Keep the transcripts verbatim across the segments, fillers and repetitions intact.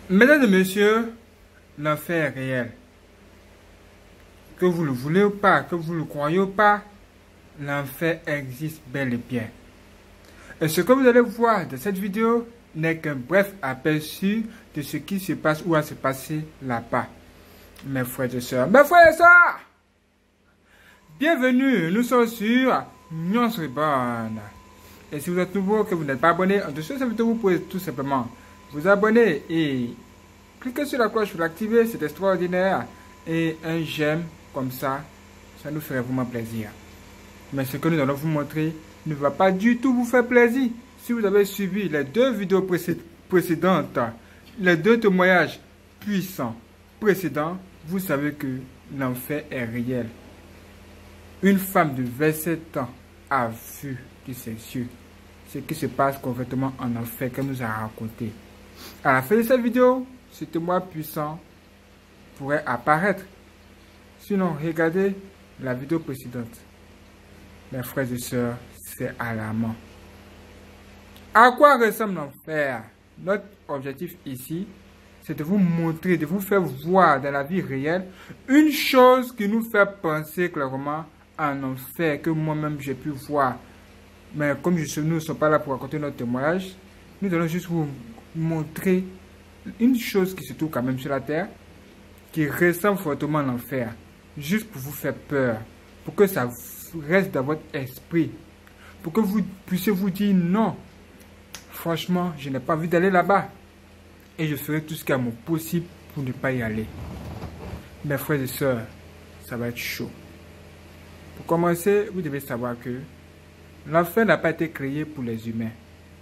Mesdames et messieurs, l'enfer est réel. Que vous le voulez ou pas, que vous le croyez ou pas, l'enfer existe bel et bien. Et ce que vous allez voir dans cette vidéo n'est qu'un bref aperçu de ce qui se passe ou va se passer là-bas. Mes frères et sœurs, mes frères et sœurs, bienvenue, nous sommes sur Nyons Reborn. Et si vous êtes nouveau, que vous n'êtes pas abonné, en dessous de cette vidéo, vous pouvez tout simplement vous abonner et cliquez sur la cloche pour l'activer, c'est extraordinaire. Et un j'aime, comme ça, ça nous ferait vraiment plaisir. Mais ce que nous allons vous montrer ne va pas du tout vous faire plaisir. Si vous avez suivi les deux vidéos précédentes, les deux témoignages puissants précédents, vous savez que l'enfer est réel. Une femme de vingt-sept ans a vu de ses yeux ce qui se passe concrètement en enfer qu'elle nous a raconté. À la fin de cette vidéo, ce témoin puissant pourrait apparaître. Sinon, regardez la vidéo précédente. Mes frères et sœurs, c'est alarmant. À quoi ressemble l'enfer? Notre objectif ici, c'est de vous montrer, de vous faire voir dans la vie réelle une chose qui nous fait penser clairement à un enfer que moi-même j'ai pu voir. Mais comme je, nous ne sommes pas là pour raconter notre témoignage, nous allons juste vous montrer une chose qui se trouve quand même sur la terre, qui ressemble fortement à l'enfer, juste pour vous faire peur, pour que ça reste dans votre esprit, pour que vous puissiez vous dire non, franchement, je n'ai pas envie d'aller là-bas, et je ferai tout ce qui est mon possible pour ne pas y aller. Mes frères et sœurs, ça va être chaud. Pour commencer, vous devez savoir que l'enfer n'a pas été créé pour les humains.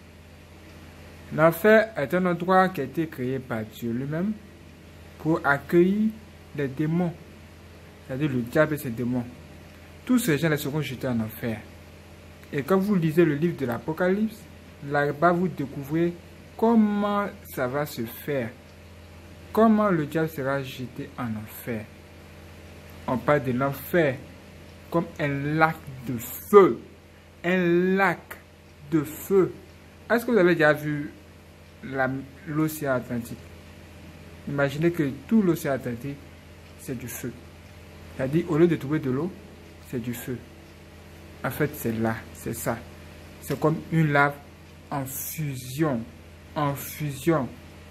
L'enfer est un endroit qui a été créé par Dieu lui-même pour accueillir les démons, c'est-à-dire le diable et ses démons. Tous ces gens-là seront jetés en enfer. Et quand vous lisez le livre de l'Apocalypse, là-bas vous découvrez comment ça va se faire, comment le diable sera jeté en enfer. On parle de l'enfer comme un lac de feu. Un lac de feu. Est-ce que vous avez déjà vu l'océan Atlantique? Imaginez que tout l'océan Atlantique, c'est du feu. C'est-à-dire, au lieu de trouver de l'eau, c'est du feu. En fait, c'est là, c'est ça. C'est comme une lave en fusion. En fusion.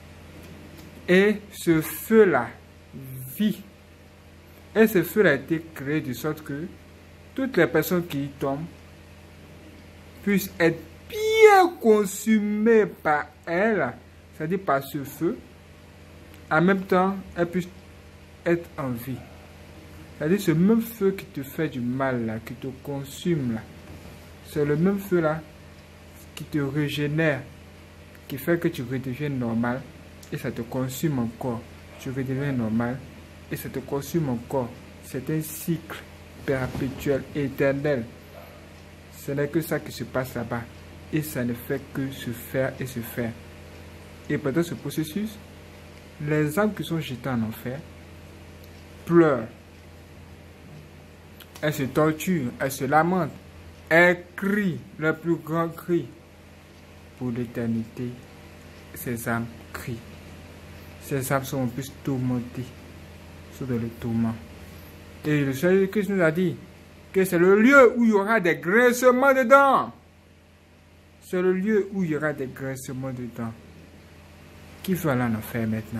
Et ce feu-là vit. Et ce feu-là a été créé de sorte que toutes les personnes qui y tombent puissent être bien consumées par elle, c'est-à-dire par ce feu. En même temps, elles puissent être en vie. C'est-à-dire ce même feu qui te fait du mal, là, qui te consume, là, c'est le même feu là qui te régénère, qui fait que tu redeviennes normal et ça te consume encore. Tu redeviens normal et ça te consume encore. C'est un cycle perpétuel, éternel. Ce n'est que ça qui se passe là-bas. Et ça ne fait que se faire et se faire. Et pendant ce processus, les âmes qui sont jetées en enfer pleurent. Elles se torturent, elles se lamentent. Elles crient leur plus grand cri. Pour l'éternité, ces âmes crient. Ces âmes sont en plus tourmentées. Sont dans le tourment. Et le Seigneur Christ nous a dit que c'est le lieu où il y aura des grincements dedans. C'est le lieu où il y aura des grincements dedans. Qui veut aller en enfer maintenant?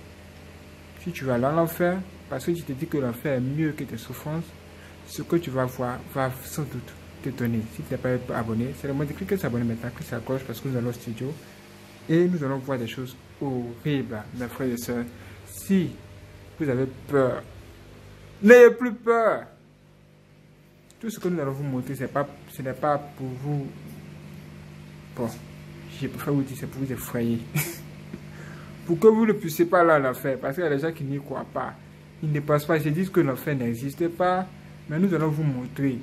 Si tu vas aller en enfer, parce que tu te dis que l'enfer est mieux que tes souffrances, ce que tu vas voir va sans doute t'étonner. Si tu n'es pas abonné, c'est le moment de cliquer sur abonner maintenant, cliquez sur la cloche parce que nous allons au studio et nous allons voir des choses horribles, mes frères et sœurs. Si vous avez peur, n'ayez plus peur. Tout ce que nous allons vous montrer, c'est pas, ce n'est pas pour vous. Bon, je préfère vous dire, c'est pour vous effrayer. Pour que vous ne puissiez pas aller en enfer. Parce qu'il y a des gens qui n'y croient pas. Ils ne pensent pas, ils se disent que l'enfer n'existe pas. Mais nous allons vous montrer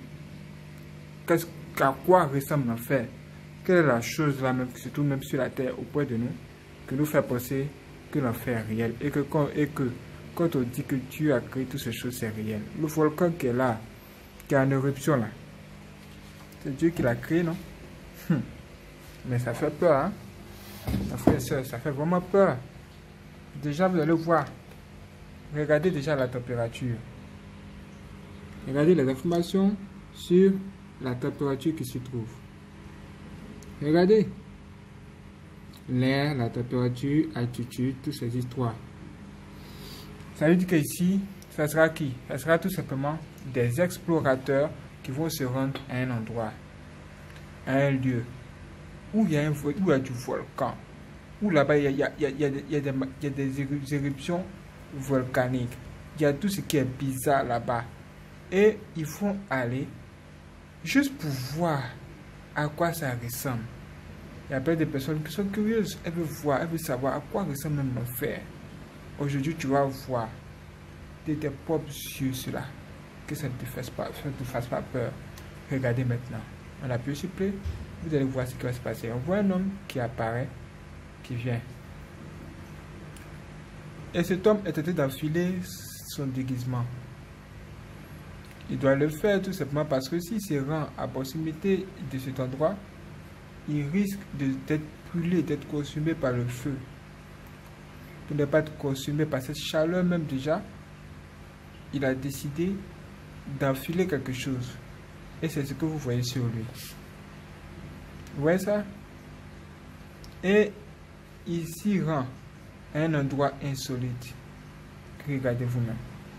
à quoi ressemble l'enfer. Quelle est la chose là, même, qui se trouve même sur la terre, auprès de nous, qui nous fait penser que l'enfer est réel. Et que, quand, et que quand on dit que Dieu a créé toutes ces choses, c'est réel. Le volcan qui est là, qui est en éruption là, c'est Dieu qui l'a créé, non? hum. Mais ça fait peur, hein? Ma frère et soeur, ça fait vraiment peur. Déjà, vous allez voir. Regardez déjà la température. Regardez les informations sur la température qui se trouve. Regardez. L'air, la température, altitude, toutes ces histoires. Ça veut dire qu'ici, ça sera qui? Ça sera tout simplement des explorateurs qui vont se rendre à un endroit, à un lieu, où il y a, un, où il y a du volcan, où là-bas il y a, il y a, il y a, il y a des, il y a des éruptions volcaniques. Il y a tout ce qui est bizarre là-bas. Et ils vont aller juste pour voir à quoi ça ressemble. Il y a plein de personnes qui sont curieuses. Elles veulent voir, elles veulent savoir à quoi ressemble même l'enfer. Aujourd'hui, tu vas voir de tes propres yeux cela. Que ça ne te fasse pas, ça ne te fasse pas peur. Regardez maintenant. On appuie sur play. Vous allez voir ce qui va se passer. On voit un homme qui apparaît, qui vient. Et cet homme est en train d'enfiler son déguisement. Il doit le faire tout simplement parce que s'il se rend à proximité de cet endroit, il risque d'être brûlé, d'être consumé par le feu. Pour ne pas être consumé par cette chaleur même déjà, il a décidé d'enfiler quelque chose. Et c'est ce que vous voyez sur lui. Vous voyez ça? Et il s'y rend à un endroit insolite. Regardez vous-même.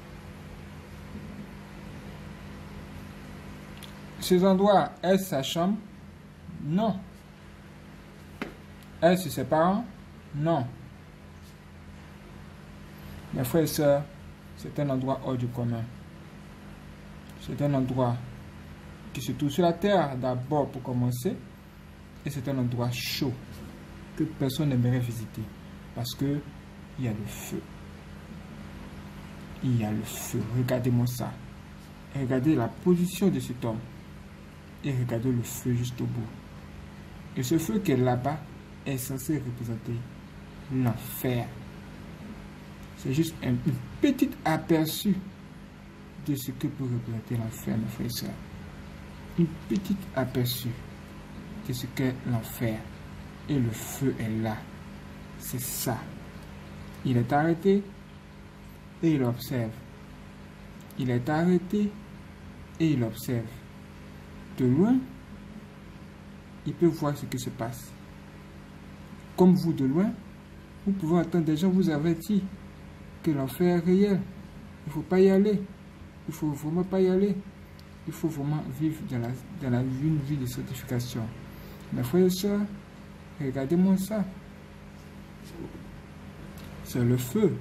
Ces endroits, est-ce sa chambre? Non. Est-ce ses parents? Non. Mes frères et sœurs, c'est un endroit hors du commun. C'est un endroit qui se trouve sur la terre d'abord pour commencer. Et c'est un endroit chaud que personne n'aimerait visiter. Parce que il y a le feu. Il y a le feu. Regardez-moi ça. Regardez la position de cet homme. Et regardez le feu juste au bout. Et ce feu qui est là-bas est censé représenter l'enfer. C'est juste un, un petit aperçu de ce que peut représenter l'enfer, mes frères et sœurs. Un petit aperçu de ce qu'est l'enfer. Et le feu est là. C'est ça. Il est arrêté et il observe. Il est arrêté et il observe. De loin, il peut voir ce qui se passe. Comme vous de loin, vous pouvez entendre des gens vous avertir que l'enfer est réel. Il ne faut pas y aller. Il ne faut vraiment pas y aller. Il faut vraiment vivre dans la, dans la une vie de sanctification. Mes frères et sœurs, regardez-moi ça. C'est le feu.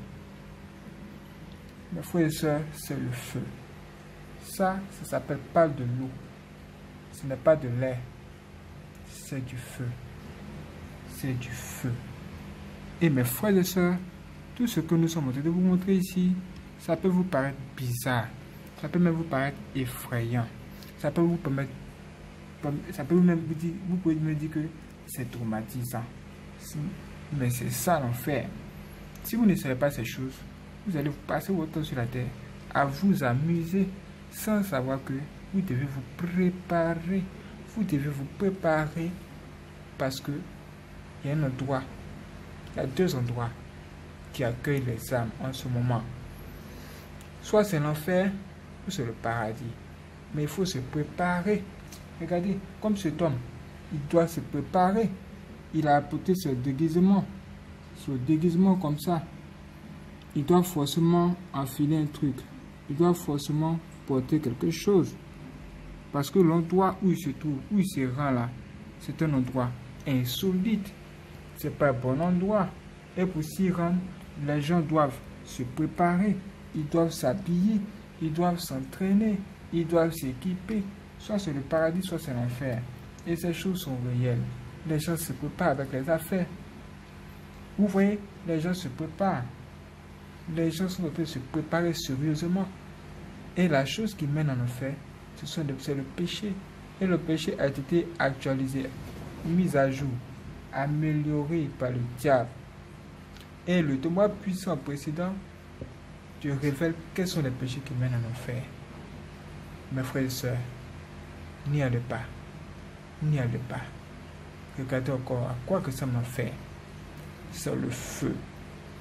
Mes frères et sœurs, c'est le feu. Ça, ça s'appelle pas de l'eau. Ce n'est pas de l'air. C'est du feu. C'est du feu. Et mes frères et sœurs, tout ce que nous sommes en train de vous montrer ici, ça peut vous paraître bizarre. Ça peut même vous paraître effrayant. Ça peut vous permettre, ça peut même vous dire, vous pouvez me dire que c'est traumatisant. Mais c'est ça l'enfer. Si vous ne savez pas ces choses, vous allez vous passer votre temps sur la terre à vous amuser sans savoir que vous devez vous préparer. Vous devez vous préparer parce que il y a un endroit, il y a deux endroits qui accueillent les âmes en ce moment. Soit c'est l'enfer, ou c'est le paradis. Mais il faut se préparer. Regardez, comme cet homme, il doit se préparer. Il a apporté ce déguisement. Ce déguisement comme ça. Il doit forcément enfiler un truc. Il doit forcément porter quelque chose. Parce que l'endroit où il se trouve, où il se rend là, c'est un endroit insolite. C'est pas un bon endroit. Et pour s'y rendre, les gens doivent se préparer. Ils doivent s'habiller. Ils doivent s'entraîner. Ils doivent s'équiper. Soit c'est le paradis, soit c'est l'enfer. Et ces choses sont réelles. Les gens se préparent avec les affaires. Vous voyez, les gens se préparent. Les gens sont en train de se préparer sérieusement. Et la chose qui mène en enfer, c'est le péché. Et le péché a été actualisé, mis à jour, amélioré par le diable. Et le témoin puissant précédent te révèle quels sont les péchés qui mènent en enfer. Mes frères et sœurs, n'y allez pas. N'y allez pas. Regardez encore à quoi que ça m'a fait. C'est le feu.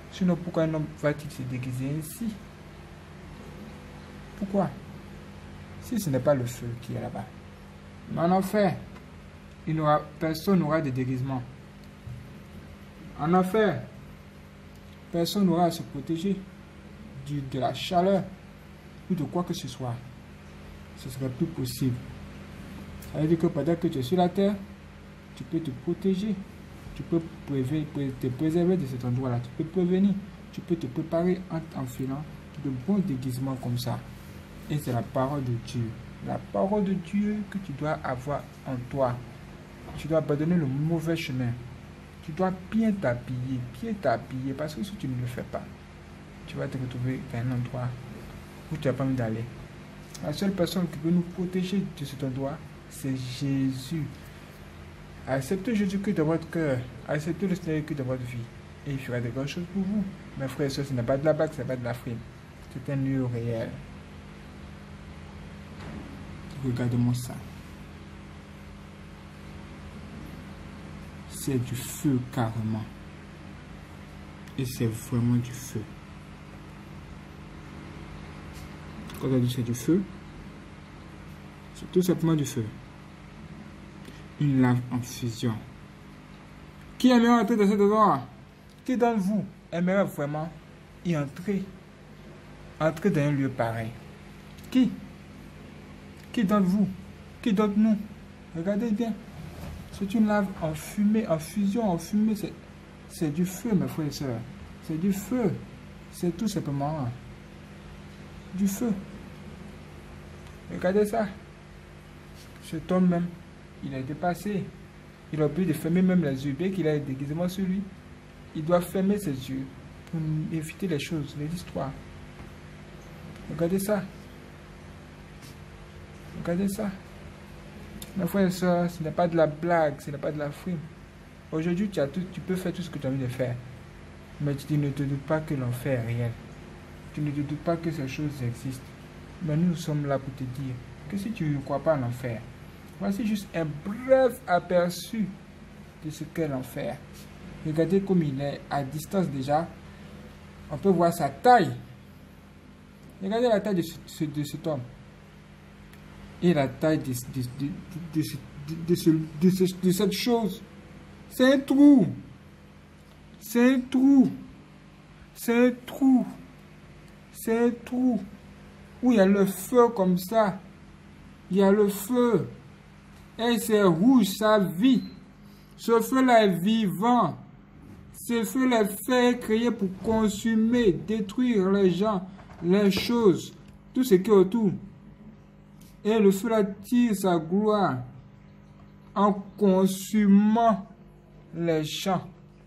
Sinon, pourquoi un homme va-t-il se déguiser ainsi? Pourquoi? Si ce n'est pas le feu qui est là-bas. Mais en enfer, il n'aura, personne n'aura de déguisement. En enfer, personne n'aura à se protéger du, de la chaleur ou de quoi que ce soit. Ce serait plus possible. Ça veut dire que pendant que tu es sur la terre, tu peux te protéger. Tu peux te préserver de cet endroit-là. Tu peux prévenir. Tu peux te préparer en enfilant de bons déguisements comme ça. Et c'est la parole de Dieu. La parole de Dieu que tu dois avoir en toi. Tu dois abandonner le mauvais chemin. Tu dois bien t'habiller, bien t'habiller. Parce que si tu ne le fais pas, tu vas te retrouver dans un endroit où tu n'as pas envie d'aller. La seule personne qui peut nous protéger de cet endroit, c'est Jésus. Acceptez Jésus-Christ dans votre cœur. Acceptez le Seigneur dans votre vie. Et il fera de grandes choses pour vous. Mes frères et sœurs, ce n'est pas de la bague, ce n'est pas de la frime. C'est un lieu réel. Regardez-moi ça. C'est du feu carrément. Et c'est vraiment du feu. Quand on dit c'est du feu, c'est tout simplement du feu. Une lave en fusion. Qui aimerait entrer dans cet endroit? Qui d'entre vous aimerait vraiment y entrer? Entrer dans un lieu pareil? Qui? Qui d'entre vous? Qui d'entre nous? Regardez bien. C'est une lave en fumée, en fusion, en fumée. C'est du feu, mes frères et sœurs. C'est du feu. C'est tout simplement du feu. Regardez ça. Cet homme même, il a été passé. Il a oublié de fermer même les yeux. Bien qu'il ait déguisement sur lui, il doit fermer ses yeux pour éviter les choses, les histoires. Regardez ça. Regardez ça. Mes frères et sœurs, ce n'est pas de la blague, ce n'est pas de la frime. Aujourd'hui, tu, as tout, tu peux faire tout ce que tu as envie de faire. Mais tu ne te doutes pas que l'enfer est réel. Tu ne te doutes pas que ces choses existent. Mais nous sommes là pour te dire que si tu ne crois pas en l'enfer, voici juste un bref aperçu de ce qu'est l'enfer. Regardez comme il est à distance déjà. On peut voir sa taille. Regardez la taille de, ce, de cet homme. Et la taille de, de, de, de, de, de, de, de, de cette chose. C'est un trou. C'est un trou. C'est un trou. C'est un trou. Où il y a le feu comme ça. Il y a le feu. Et c'est rouge, ça vit. Ce feu-là est vivant. Ce feu-là est fait créé pour consumer, détruire les gens, les choses, tout ce qui est autour. Et le feu-là tire sa gloire en consumant les gens.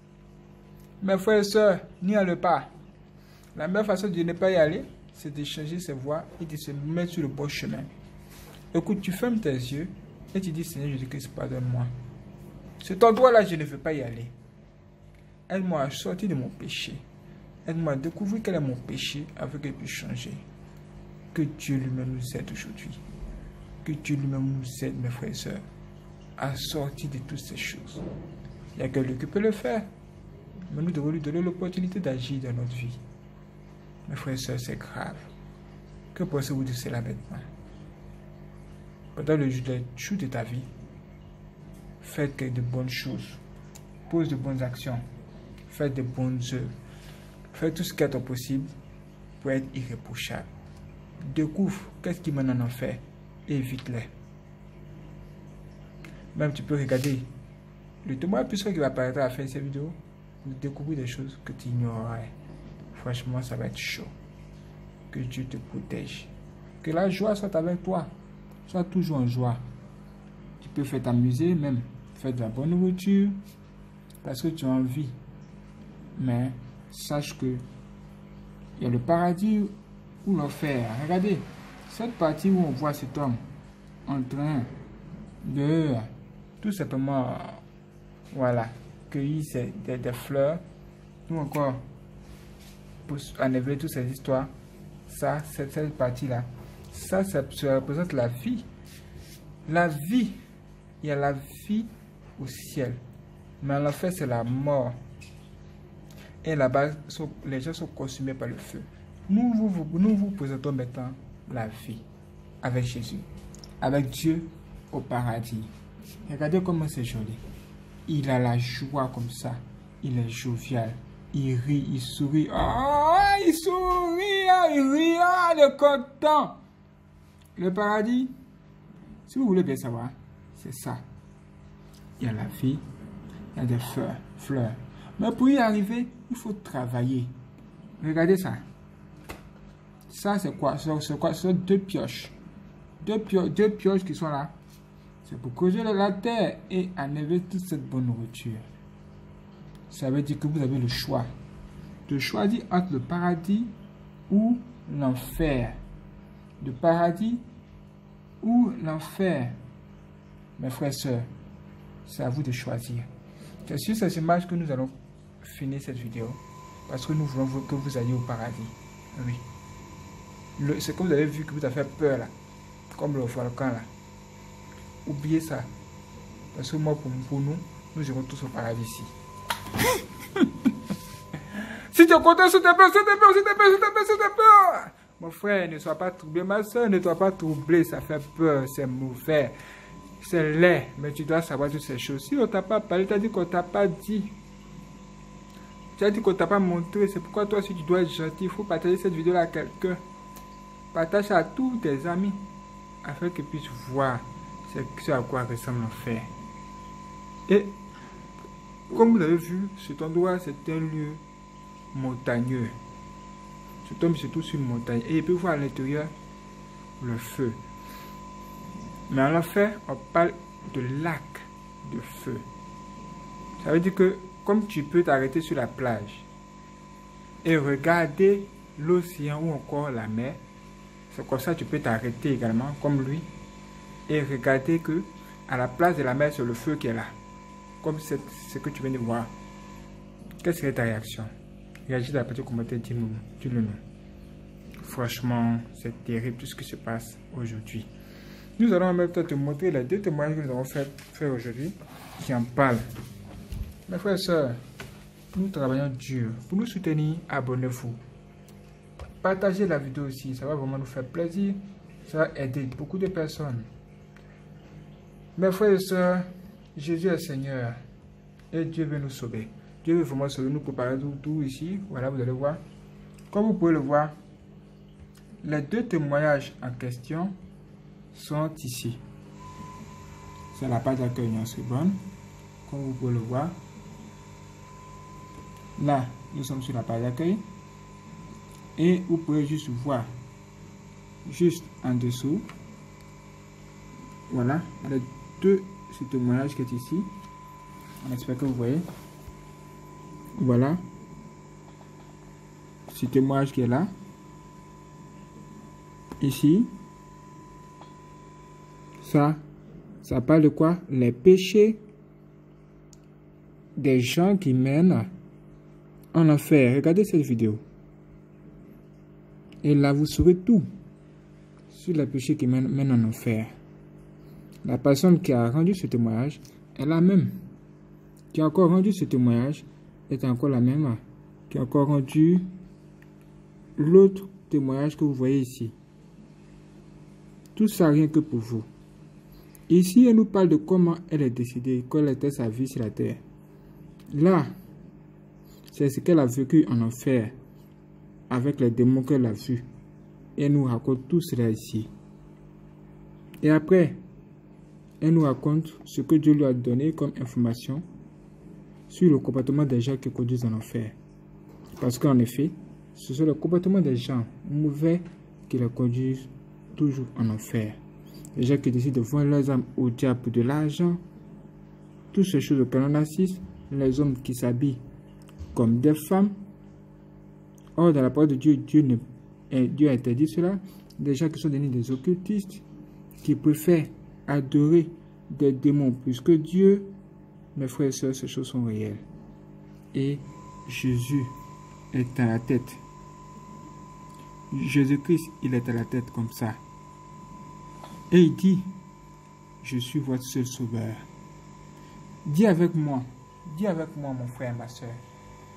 Mes frères et sœurs, n'y allez pas. La meilleure façon de ne pas y aller, c'est de changer ses voies et de se mettre sur le bon chemin. Écoute, tu fermes tes yeux et tu dis, Seigneur Jésus-Christ, pardonne-moi. Cet endroit-là, je ne veux pas y aller. Aide-moi à sortir de mon péché. Aide-moi à découvrir quel est mon péché afin que je puisse changer. Que Dieu lui-même nous aide aujourd'hui. Que Dieu lui-même nous aide, mes frères et sœurs, à sortir de toutes ces choses. Il n'y a que lui qui peut le faire. Mais nous devons lui donner l'opportunité d'agir dans notre vie. Mes frères et sœurs, c'est grave. Que pensez-vous de cela maintenant? Pendant le jour de ta vie, faites de bonnes choses. Pose de bonnes actions. Faites de bonnes œuvres. Faites tout ce qui est possible pour être irréprochable. Découvre qu'est-ce qui mène en enfer et évite-les. Même tu peux regarder le témoin puissant qui va apparaître à la fin de cette vidéo pour découvrir des choses que tu ignorais. Franchement, ça va être chaud. Que Dieu te protège. Que la joie soit avec toi. Sois toujours en joie. Tu peux faire t'amuser même. Faire de la bonne nourriture. Parce que tu as envie. Mais sache que il y a le paradis ou l'enfer. Regardez. Cette partie où on voit cet homme en train de tout simplement voilà, cueillir des, des fleurs. Ou encore pour enlever toutes ces histoires. Ça, cette, cette partie-là. Ça, ça, ça représente la vie. La vie. Il y a la vie au ciel. Mais en fait, c'est la mort. Et là-bas, les gens sont consumés par le feu. Nous vous, vous, nous vous présentons maintenant la vie avec Jésus, avec Dieu au paradis. Regardez comment c'est joli. Il a la joie comme ça. Il est jovial. Il rit, il sourit. Oh, il sourit, il rit, il est content. Le paradis, si vous voulez bien savoir, c'est ça. Il y a la vie, il y a des fleurs, fleurs. Mais pour y arriver, il faut travailler. Regardez ça. Ça, c'est quoi? C'est quoi? Ce sont deux pioches. Deux pioches, deux pioches qui sont là. C'est pour creuser la terre et enlever toute cette bonne nourriture. Ça veut dire que vous avez le choix de choisir entre le paradis ou l'enfer. Le paradis ou l'enfer. Mes frères et sœurs, c'est à vous de choisir. C'est sur ces images que nous allons finir cette vidéo. Parce que nous voulons que vous alliez au paradis. Oui. Ce que vous avez vu que vous avez fait peur là. Comme le volcan là. Oubliez ça. Parce que moi, pour, pour nous, nous irons tous au paradis ici. Si tu es content, s'il te plaît, s'il te plaît, s'il te plaît, s'il te plaît, s'il te plaît. Mon frère, ne sois pas troublé. Ma soeur, ne sois pas troublé. Ça fait peur, c'est mauvais. C'est laid. Mais tu dois savoir toutes ces choses. Si on t'a pas parlé, tu as dit qu'on t'a pas dit. Tu as dit qu'on t'a pas montré. C'est pourquoi toi, si tu dois être gentil, il faut partager cette vidéo à quelqu'un. Partage à tous tes amis. Afin qu'ils puissent voir ce à quoi ressemble l'enfer. Et comme vous avez vu, cet endroit, c'est un lieu montagneux. Je tombe surtout sur une montagne. Et il peut voir à l'intérieur le feu. Mais en enfer, on parle de lac de feu. Ça veut dire que comme tu peux t'arrêter sur la plage et regarder l'océan ou encore la mer, c'est comme ça que tu peux t'arrêter également, comme lui, et regarder que à la place de la mer, c'est le feu qui est là. Comme c'est ce que tu viens de voir. Quelle serait ta réaction? Réagis dans la partie commentaire, dis-le nous. Franchement, c'est terrible tout ce qui se passe aujourd'hui. Nous allons en même temps te montrer les deux témoignages que nous avons fait, fait aujourd'hui qui en parlent. Mes frères et sœurs, nous travaillons dur. Pour nous soutenir, abonnez-vous. Partagez la vidéo aussi, ça va vraiment nous faire plaisir. Ça va aider beaucoup de personnes. Mes frères et sœurs, Jésus est Seigneur et Dieu veut nous sauver. Dieu veut vraiment sauver, nous préparer tout, tout ici. Voilà, vous allez voir. Comme vous pouvez le voir, les deux témoignages en question sont ici. C'est la page d'accueil Seconde. Comme vous pouvez le voir. Là, nous sommes sur la page d'accueil. Et vous pouvez juste voir, juste en dessous, voilà, les deux ce témoignage qui est ici. On espère que vous voyez. Voilà. Ce témoignage qui est là. Ici. Ça, ça parle de quoi? Les péchés des gens qui mènent en enfer. Regardez cette vidéo. Et là, vous saurez tout sur les péchés qui mènent, mènent en enfer. La personne qui a rendu ce témoignage est la même. Qui a encore rendu ce témoignage est encore la même. Qui a encore rendu l'autre témoignage que vous voyez ici. Tout ça rien que pour vous. Ici, elle nous parle de comment elle est décédée, quelle était sa vie sur la terre. Là, c'est ce qu'elle a vécu en enfer avec les démons qu'elle a vus. Et elle nous raconte tout cela ici. Et après, elle nous raconte ce que Dieu lui a donné comme information sur le comportement des gens qui conduisent en enfer. Parce qu'en effet, ce sont le comportement des gens mauvais qui les conduisent toujours en enfer. Les gens qui décident de vendre leurs âmes au diable pour de l'argent, toutes ces choses auxquelles on assiste, les hommes qui s'habillent comme des femmes. Or, dans la parole de Dieu, Dieu, ne, Dieu a interdit cela. Des gens qui sont devenus des occultistes, qui préfèrent adorer des démons plus que Dieu. Mes frères et sœurs, ces choses sont réelles. Et Jésus est à la tête. Jésus-Christ, il est à la tête comme ça. Et il dit, je suis votre seul sauveur. Dis avec moi, dis avec moi mon frère, ma soeur.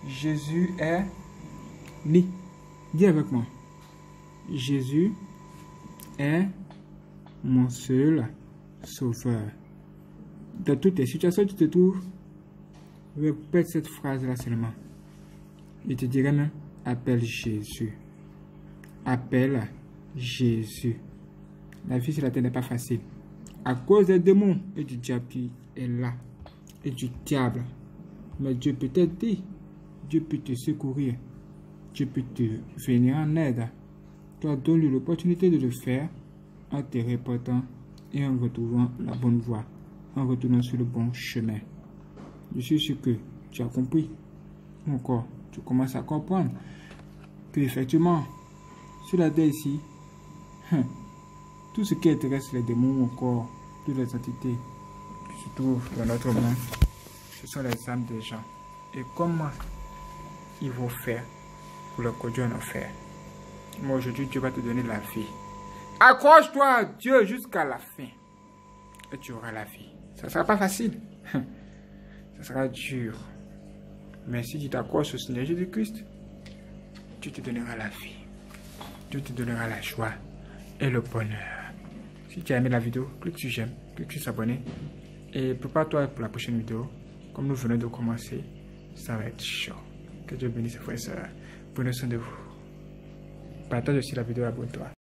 Jésus est né. Dis avec moi. Jésus est mon seul sauveur. Dans toutes les situations où tu te trouves, répète cette phrase-là seulement. Je te dirai même, appelle Jésus. Appelle Jésus. La vie sur la terre n'est pas facile. À cause des démons et du diable qui est là. Et du diable. Mais Dieu peut t'aider. Dieu peut te secourir. Dieu peut te venir en aide. Toi, donne-lui l'opportunité de le faire en te reportant et en retrouvant la bonne voie. En retournant sur le bon chemin. Je suis sûr que tu as compris. Encore, tu commences à comprendre que effectivement, sur la terre ici, hein, tout ce qui intéresse les démons ou encore toutes les entités qui se trouvent dans notre monde, ce sont les âmes des gens. Et comment ils vont faire pour le conduire en enfer? Moi aujourd'hui, Dieu va te donner la vie. Accroche-toi à Dieu jusqu'à la fin. Et tu auras la vie. Ça ne sera pas facile. Ça sera dur. Mais si tu t'accroches au Seigneur Jésus-Christ, Dieu te donnera la vie. Dieu te donnera la joie et le bonheur. Si tu as aimé la vidéo, clique sur j'aime, clique sur s'abonner. Et prépare-toi pour la prochaine vidéo. Comme nous venons de commencer, ça va être chaud. Que Dieu bénisse, frères et sœurs. Prenez soin de vous. Partage aussi la vidéo, abonne-toi.